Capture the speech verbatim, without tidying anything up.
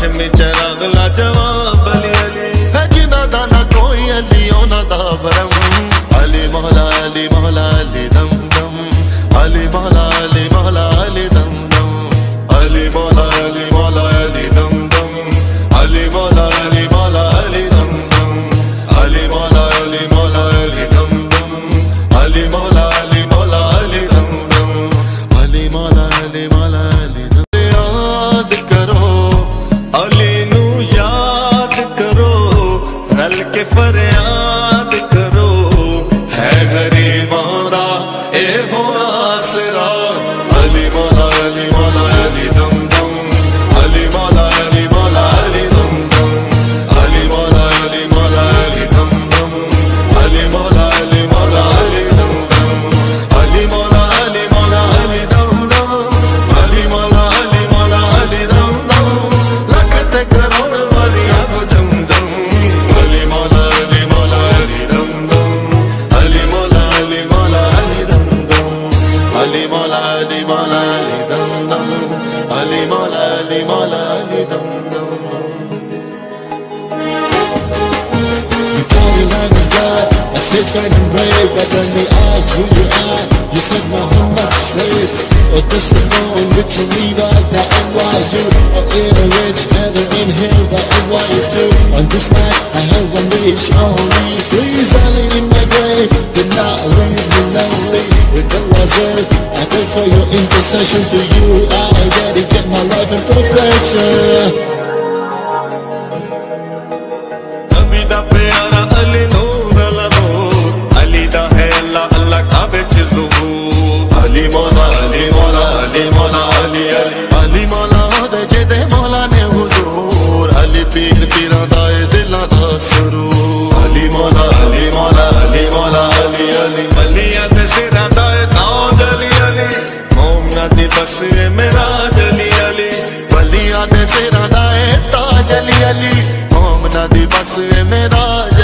हाशमी चराग लाजवाब अली अली है जिना दा ना कोई अली ओना दा भरम अली मौला अली मौला अली दम दम अली मौला अली मौला अली दम दम अली मौला अली मौला अली दम दम अली मौला अली मौला अली दम दम अली मौला अली मौला अली दम दम अली मौला अली मौला अली दम दम अली मौला अली मौला अली दम याद करो अली नू याद करो रल के फरियाद करो है गरीबां दा ए हो आसरा अली मौला अली मौला अली दम दम अली मौला अली मौला अली दम दम अली मौला अली मौला अली दम दम अली मौला अली मौला अली दम दम अली मौला अली मौला अली दम दम अली मौला अली मौला अली दम दम लख ते करोड़ वालियां को दम दम अली मौला अली मौला अली दम दम अली मौला अली मौला अली दम दम अली मौला अली मौला अली दम दम अली मौला अली मौला अली दम दम You call me like a god, a sage kind and brave. That when we asked who you are, you said Muhammad's slave. Or this the phone, which you leave out the N Y U. Or in a rich heather in hill, the N Y U do. On this night, I have one wish only. Please, Ali, in my grave, did not leave me lonely. With Allah's will, I pray for your intercession. To you, I dedicate my life and profession. नबी दा प्यारा अली नूर अला नूर अली दा है अल्लाह अल्लाह काबे च ज़ुहूर अली मौला अली मौला अली मौला अली अली अली मौला दे जेदे मौला ने हुजूर अली पीर पीरां दा ए दिलां दा सुरूर अली मौला अली मौला अली मौला अली अली अलियां दे सिरां दा ए ताज अली अली मोमना दी बस ए मेराज अली अली वलियां दे सिरां दा ए ताज अली अली मोमना दी बस ए मेराज